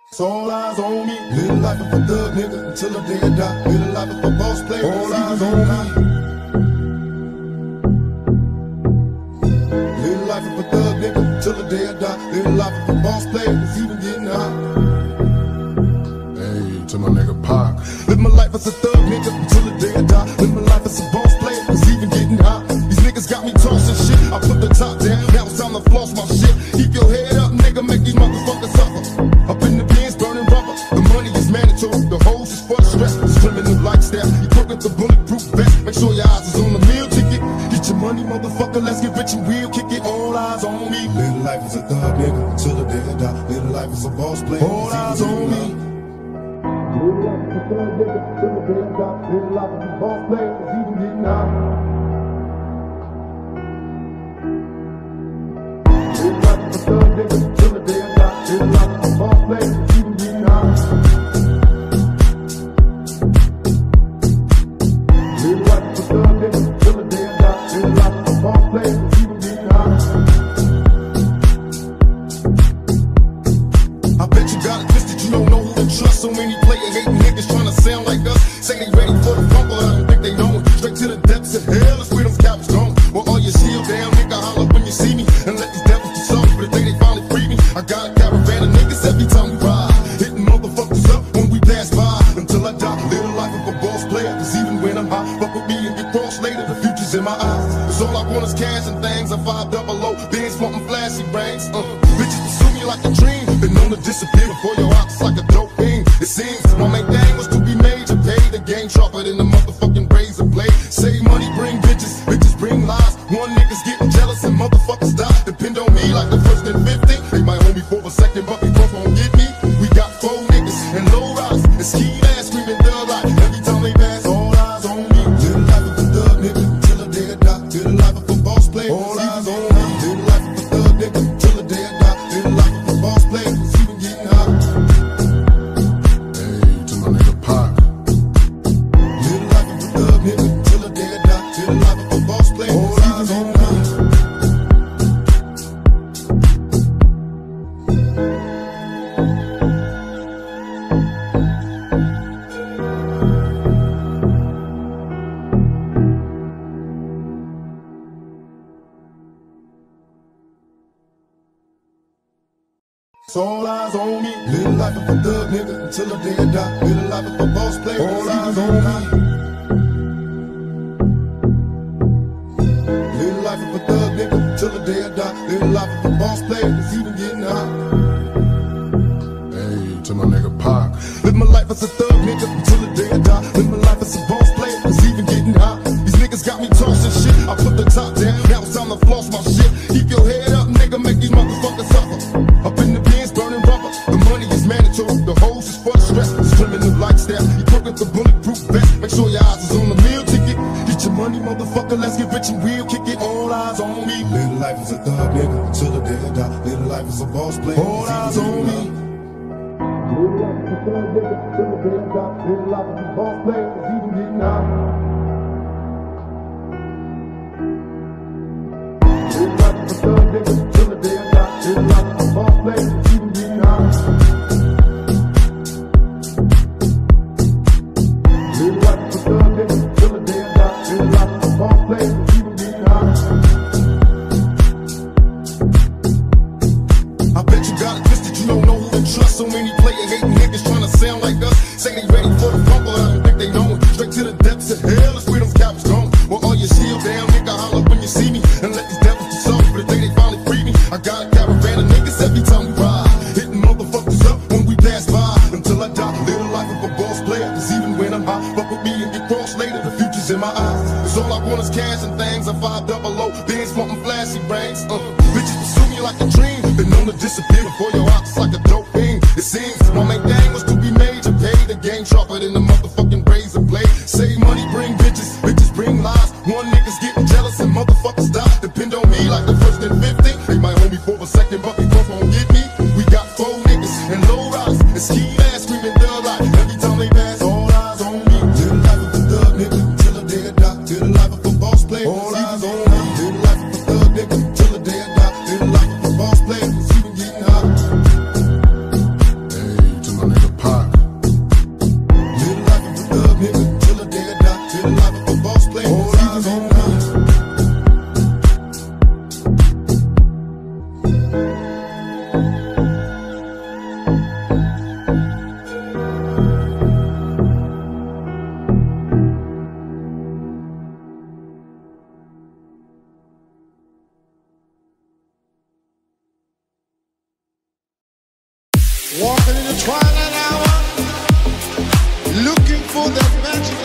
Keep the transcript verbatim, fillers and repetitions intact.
It's all eyes on me. Little life of a thug nigga until the day I die. Little life of a boss player. All eyes on me. Little life of a thug nigga until the day I die. Little life of a boss player. It's even getting hot. Hey, to my nigga Pac. Live my life as a thug nigga until the day I die. Live my life as a boss player. It's even getting hot. These niggas got me tossing shit. I put the top down. Now it's time to floss my shit. Keep your head up, nigga. Make these motherfuckers suffer. Up in the pins, burning rubber. The money is mandatory. The hose is for the stress. It's criminal lifestyle. You cook with the bulletproof vest. Make sure your eyes is on the meal ticket. Get your money, motherfucker. Let's get rich and real. Kick it. All eyes on me. Little life is a thug nigga until the day I die. Little life is a boss player. All eyes on me. Little life is a thug nigga until the day I die. Little life is a boss player. It's even getting hot. Little life is a thug nigga until the day I die. Little life is a boss player. It's even getting hot. Little life is a thug nigga until the day I die. Little life is a boss player. It's even getting hot. I bet you got it twisted. You don't know who to trust. So many player hating niggas trying to sound like us. Say they ready for the rumble. I don't think they know it. Straight to the depths of hell. That's where them cowards going. Well, all your shield down, nigga, holler when you see me. And let these devils be sorry for the day they finally free me. I got a caravan of niggas every time we ride. Hitting motherfuckers up when we pass by. Until I die, little life of a boss player. Cause even when I'm high, fuck with me and get crossed later. The future's in my eyes. Cause all I want is cash and things. I'm five double O. Bands wanting flashy brains. Uh, bitches pursue me like a dream. Been known to disappear before your eyes like a dope fiend. It seems my main thing was to be major. Pay the game sharper than the motherfucking razor blade. Save money, bring bitches. Bitches bring lies. One nigga's getting jealous and motherfuckers die. Depend on me like the first and fifty. They might hold me for a second, but they both won't get me. We got four niggas and low riders and ski ass screaming thug like every time they pass. All eyes on me. Little life of a thug nigga until the day I die. Little life of a boss player. All eyes on me. Little life of a thug nigga until the day I die. Little life of a boss player. It's even getting hot. Hey, to my nigga Pac. Little life of a thug nigga until the day I die. Little life of a boss player. All eyes on me. It's all eyes on me. Little life of a thug nigga until the day I die. Little life of a boss player. All eyes on me. Little life of a thug nigga until the day I die. Little life of a boss player. It's even getting hot. Hey, to my nigga Pac. Live my life as a thug nigga until the day I die. Live my life as a boss player. It's even getting hot. These niggas got me tossing shit. I put the top down. Now it's time to floss my shit. Keep your head up, nigga. Make these motherfuckers suffer. Up in the pins, burning rubber. The money is mandatory. The hose is for the stress. It's criminal lifestyle. You cook with the bulletproof vest. Make sure your eyes is on the meal ticket. Get your money, motherfucker. Let's get rich and real. Kick it. All eyes on me. Little life is a thug nigga until the day I die. Little life is a boss player. All eyes on me. Little life is a thug nigga until the day I die. Little life is a boss player. It's even getting hot. Little life is a thug nigga until the day I die. Little life is a boss player. It's even getting hot. Little life is a thug nigga until the day I die. Little life is a boss player. It's even getting hot. I bet you got it twisted. You don't know who to trust. So many player hating niggas trying to sound like us. Say they ready for the rumble. I don't think they know it. Straight to the depths of hell. That's where them cowards going. Well, all your shield down, nigga, holler when you see me. And let these devils be sorry for the day they finally free me. I got a caravan of niggas every time we ride. Hitting motherfuckers up when we pass by. Until I die, little life of a boss player. Cause even when I'm high, fuck with me and get crossed later. The future's in my eyes. Cause all I want is cash and things. I'm five double O. Bands wanting flashy brains. Uh, bitches pursue me like a dream. Been known to disappear before your eyes like a dope fiend. It seems my main thing was to be major. Pay the game sharper than the motherfucking razor blade. Save money, bring bitches. Bitches bring lies. One nigga's getting jealous and motherfuckers die. Depend on me like the first and fifty. They might hold me for a second, but they both won't get me. We got four niggas and low riders and ski ass screaming thug like every time they pass. All eyes on me. Little life of a thug nigga until the day I die. Little life of a boss player. All eyes on me. Little life of a thug nigga until the day I die. Little life of a boss player. It's even getting hot. Hey, Walking in the twilight hour, looking for that magic